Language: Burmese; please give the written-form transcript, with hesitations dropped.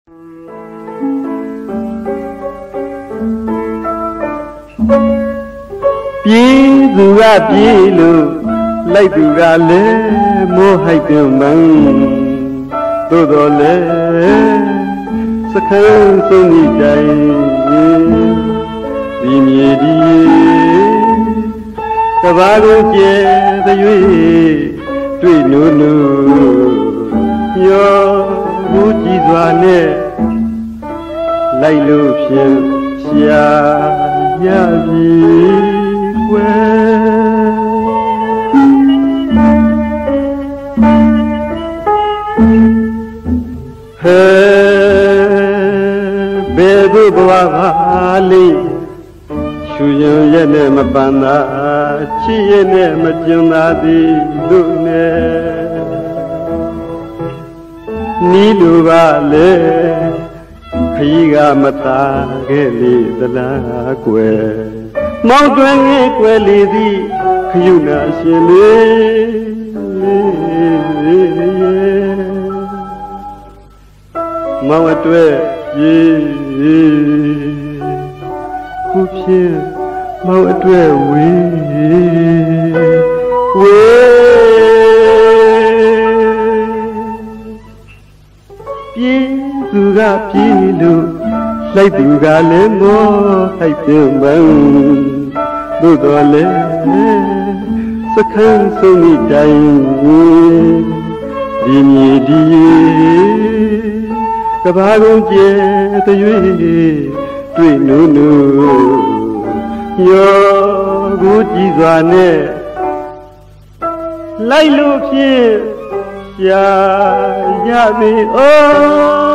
ပြေးသူကပြေးလို့လိုက်သူကလည်းမောဟိုက်တယ်မန်းသို့တော်လည်းစခန်းဆုံးဤတိုင်ဒီမြေဒီကဘာကိုကျဲသွေးတွေ့နုနုရောဘူးကြည်စွာနဲ့လိုက်လို့ဖြင့်ရှာရပြီကွယ်ဟဲဘယ်သို့ဘဝပါလိရှူရင်ရဲ့နဲ့မပန်းသာချစ်ရဲ့နဲ့မကျင်သာသည်တို့နဲ့နီးလိုပါလေခရီးကမသားခဲ့လေသလားကွယ်မောင်တွင်ငယ်ကွယ်လေသည်ခရုဏာရှင်လေးမောင်အတွက်ရေခုဖြင့်မောင်အတွက်ဝေပြေးသူကပြေးလို့လိုက်သူကလည်းမောဟိုက်တယ်မန်းတို့တော်လည်းစခန်းဆုံးဤတိုင်ဒီမြေဒီကဘာကုန်ကျဲသွေးတွေ့နုနုရောကိုကြည်စွာနဲ့လိုက်လို့ဖြင့်ရှာရပြီအိုး